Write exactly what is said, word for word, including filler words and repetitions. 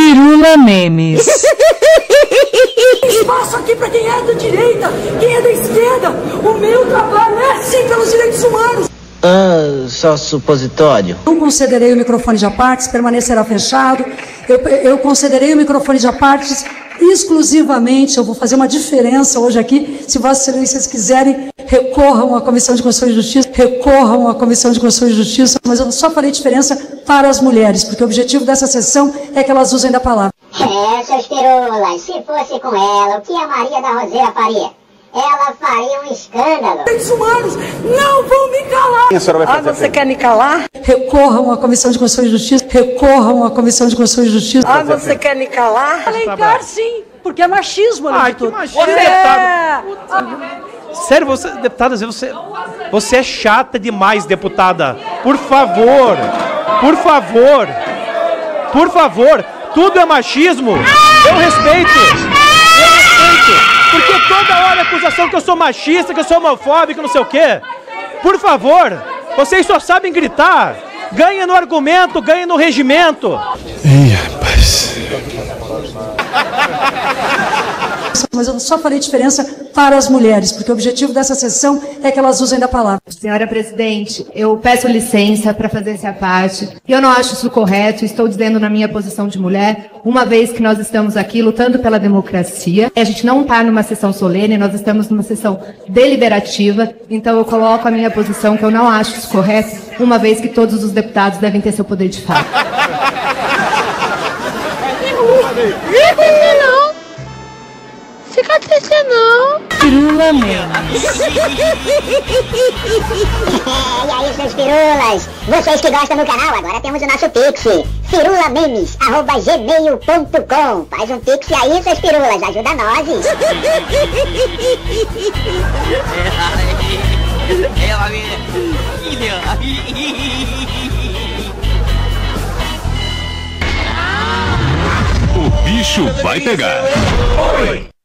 Firula Memes. Espaço aqui para quem é da direita, quem é da esquerda. O meu trabalho é sim pelos direitos humanos. Ah, só supositório. Não concederei o microfone de apartes, permanecerá fechado. Eu, eu concederei o microfone de apartes exclusivamente. Eu vou fazer uma diferença hoje aqui. Se Vossas Excelências quiserem, recorram à Comissão de Constituição e Justiça, recorram à Comissão de Constituição e Justiça, mas eu só farei diferença para as mulheres, porque o objetivo dessa sessão é que elas usem da palavra. É, seus pirulas, se fosse com ela, o que a Maria da Roseira faria? Ela faria um escândalo. Direitos humanos não vão me calar. Ah, você quer me calar? Recorram à Comissão de Constituição e Justiça, recorram à Comissão de Constituição e Justiça. Ah, você quer me calar? Alencar, sim, porque é machismo, além Ai, de tudo. que machismo. É. Sério, você, deputada, você, você é chata demais, deputada. Por favor, por favor, por favor, tudo é machismo. Eu respeito, eu respeito. Porque toda hora é acusação que eu sou machista, que eu sou homofóbico, não sei o quê. Por favor, vocês só sabem gritar. Ganha no argumento, ganha no regimento. Ih, rapaz. Mas eu só farei diferença para as mulheres, porque o objetivo dessa sessão é que elas usem da palavra. Senhora Presidente, eu peço licença para fazer essa parte. Eu não acho isso correto, estou dizendo na minha posição de mulher, uma vez que nós estamos aqui lutando pela democracia. A gente não está numa sessão solene, nós estamos numa sessão deliberativa, então eu coloco a minha posição que eu não acho isso correto, uma vez que todos os deputados devem ter seu poder de fala. Não. Fica triste não. Firula Memes. E aí, seus pirulas? Vocês que gostam do canal, agora temos o nosso Pix. firulamemes arroba gmail ponto com. Faz um Pix aí, seus pirulas. Ajuda nós. O bicho vai pegar. Oi.